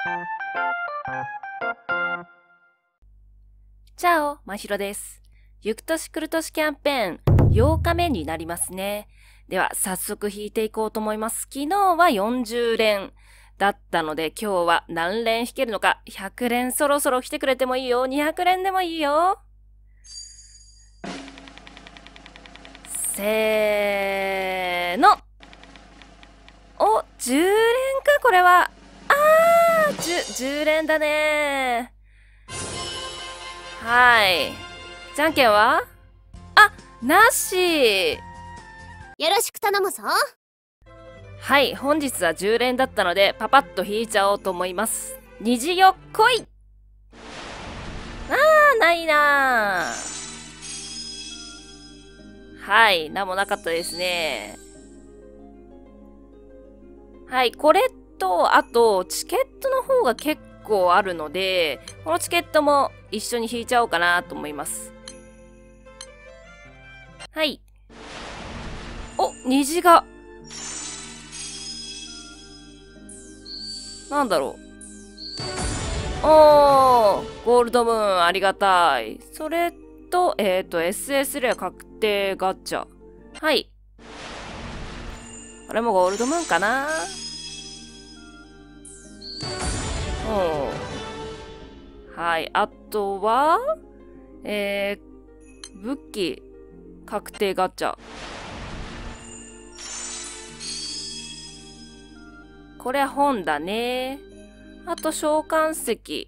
チャオ、まひろです。ゆく年来る年キャンペーン8日目になりますね。では早速引いていこうと思います。昨日は40連だったので今日は何連引けるのか。100連そろそろ来てくれてもいいよ。200連でもいいよ。せーの。お、10連かこれは。10連だね。はい。じゃんけんはなし。 よろしく頼むぞ。 はい、本日は10連だったのでパパッと引いちゃおうと思います。虹よっこい。ないなはい、なんもなかったですね。はい、これと、あと、チケットの方が結構あるので、このチケットも一緒に引いちゃおうかなと思います。はい。お、虹が。なんだろう。ゴールドムーンありがたい。それと、SS レア確定ガチャ。はい。これもゴールドムーンかな。はい。あとは、武器確定ガチャ。これは本だね。あと召喚石。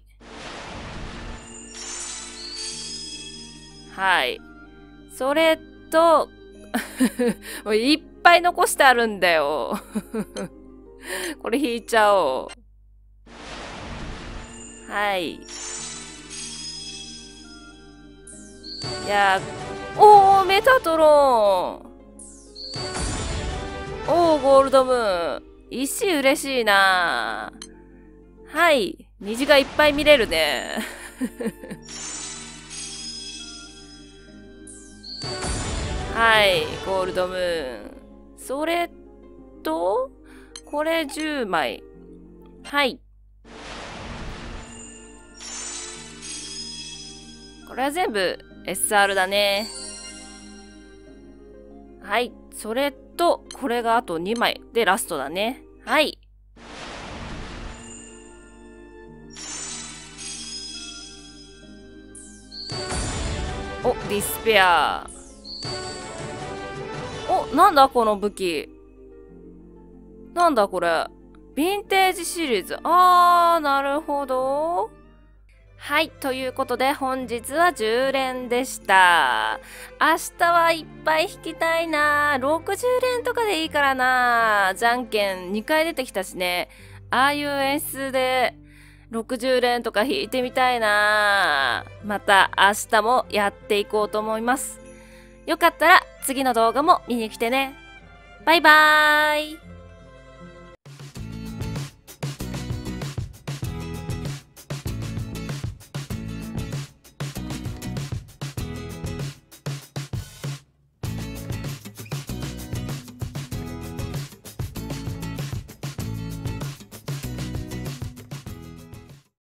はい。それと、いっぱい残してあるんだよ。これ引いちゃおう。はい。いやメタトロン。ゴールドムーン。石嬉しいな。はい。虹がいっぱい見れるね。はい。ゴールドムーン。それと、これ10枚。はい。これは全部 SR だね。はい。それと、これがあと2枚でラストだね。はい。お、ディスペア。お、なんだこの武器。なんだこれ。ヴィンテージシリーズ。なるほど。はい。ということで、本日は10連でした。明日はいっぱい引きたいな。60連とかでいいからな。じゃんけん2回出てきたしね。ああいう演出で60連とか引いてみたいな。また明日もやっていこうと思います。よかったら次の動画も見に来てね。バイバーイ。